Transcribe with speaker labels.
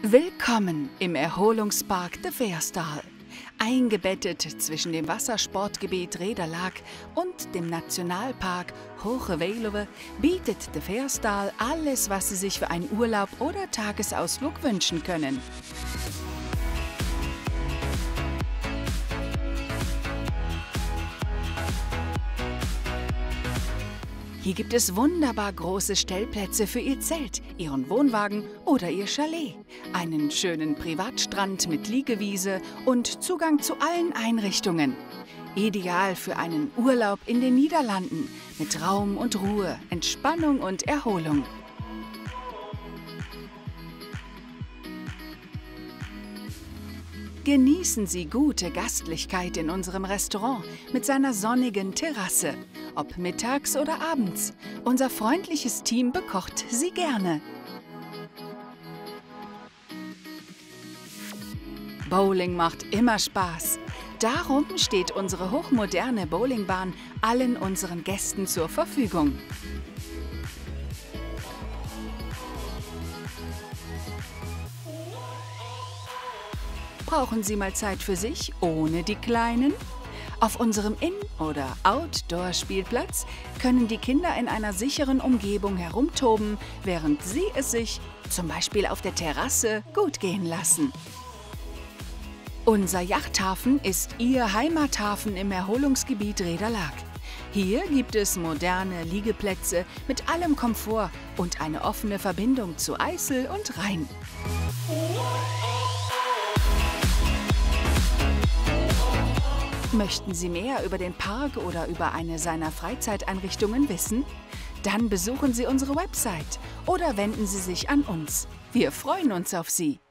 Speaker 1: Willkommen im Erholungspark de Veersdal. Eingebettet zwischen dem Wassersportgebiet Rederlag und dem Nationalpark Hoge Veluwe bietet de Veersdal alles, was Sie sich für einen Urlaub oder Tagesausflug wünschen können. Hier gibt es wunderbar große Stellplätze für Ihr Zelt, Ihren Wohnwagen oder Ihr Chalet, einen schönen Privatstrand mit Liegewiese und Zugang zu allen Einrichtungen. Ideal für einen Urlaub in den Niederlanden mit Raum und Ruhe, Entspannung und Erholung. Genießen Sie gute Gastlichkeit in unserem Restaurant mit seiner sonnigen Terrasse. Ob mittags oder abends. Unser freundliches Team bekocht Sie gerne. Bowling macht immer Spaß. Darum steht unsere hochmoderne Bowlingbahn allen unseren Gästen zur Verfügung. Brauchen Sie mal Zeit für sich ohne die Kleinen? Auf unserem In- oder Outdoor-Spielplatz können die Kinder in einer sicheren Umgebung herumtoben, während Sie es sich, zum Beispiel auf der Terrasse, gut gehen lassen. Unser Yachthafen ist Ihr Heimathafen im Erholungsgebiet Rederlag. Hier gibt es moderne Liegeplätze mit allem Komfort und eine offene Verbindung zu Eisel und Rhein. Möchten Sie mehr über den Park oder über eine seiner Freizeiteinrichtungen wissen? Dann besuchen Sie unsere Website oder wenden Sie sich an uns. Wir freuen uns auf Sie.